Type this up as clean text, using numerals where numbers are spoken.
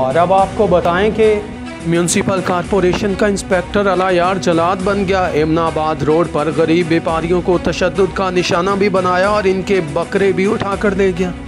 और अब आपको बताएं कि म्यूनसिपल कॉरपोरेशन का इंस्पेक्टर अलायार जलाद बन गया। एमनाबाद रोड पर गरीब व्यापारियों को तशद्दुद का निशाना भी बनाया और इनके बकरे भी उठा कर ले गया।